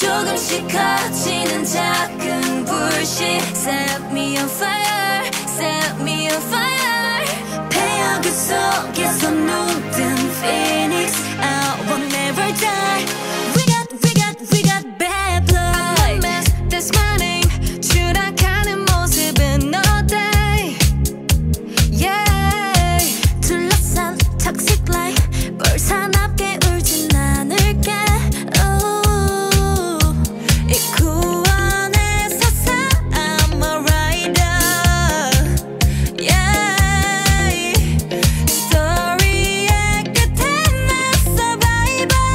조금씩 커지는 작은 불씨 Set me on fire, set me on fire 폐허그 속에서 눈뜬 Phoenix I will never die We got bad blood I'm a mess this morning 추락하는 모습은 어때 Yeah 둘러싼 toxic light 볼사납게 울진 않을게 이 구원의 사사 I'm a rider Yeah 스토리의 끝에 나 survivor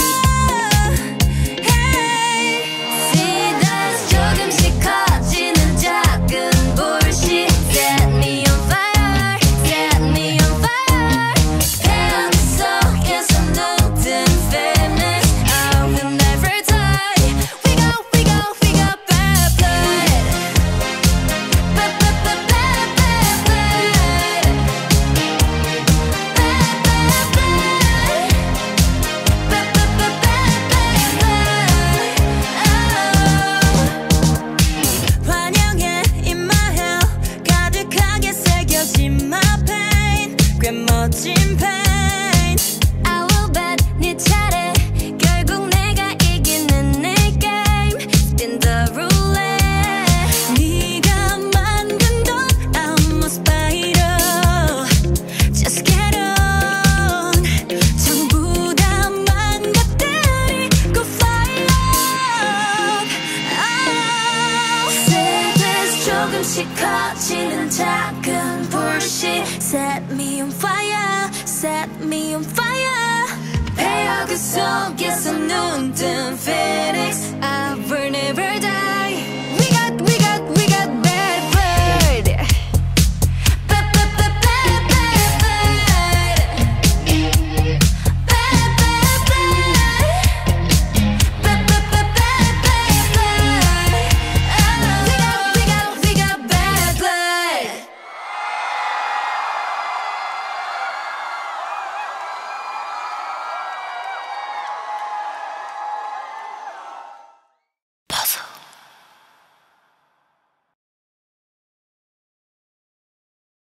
Hey See that 조금씩 커지는 작은 불씨 Set me on fire Set me on fire 폐허그 속에서 눈뜬 Phoenix I will never die We got bad blood Bad blood Bad 환영해 in my hell 가득하게 새겨진 my pain 꽤 멋진 pain I will bet 네 차례 결국 내가 이기는 내 game Spin the roulette 네가 만든 돈 I'm a spider Just get on 전부 다 망가뜨리고 fly up Sadness 조금씩 커지는 작은 불씨 Set me on fire Set me on fire 폐허그 속에서 눈뜬 Phoenix I will